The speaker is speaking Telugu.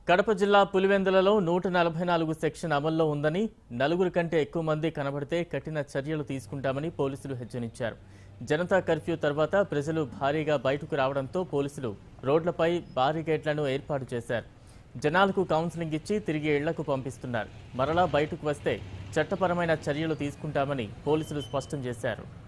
కడప జిల్లా పులివెందులలో 144 సెక్షన్ అమల్లో ఉందని, నలుగురు కంటే ఎక్కువ మంది కనబడితే కఠిన చర్యలు తీసుకుంటామని పోలీసులు హెచ్చరించారు. జనతా కర్ఫ్యూ తర్వాత ప్రజలు భారీగా బయటకు రావడంతో పోలీసులు రోడ్లపై బారికేడ్లను ఏర్పాటు చేశారు. జనాలకు కౌన్సిలింగ్ ఇచ్చి తిరిగి ఇళ్లకు పంపిస్తున్నారు. మరలా బయటకు వస్తే చట్టపరమైన చర్యలు తీసుకుంటామని పోలీసులు స్పష్టం చేశారు.